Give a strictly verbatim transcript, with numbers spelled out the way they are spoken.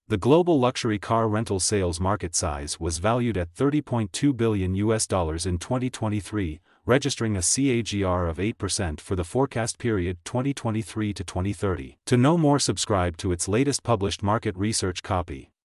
The global luxury car rental sales market size was valued at thirty point two billion U S dollars in twenty twenty-three, registering a C A G R of eight percent for the forecast period twenty twenty-three to twenty thirty. To know more, subscribe to its latest published market research copy.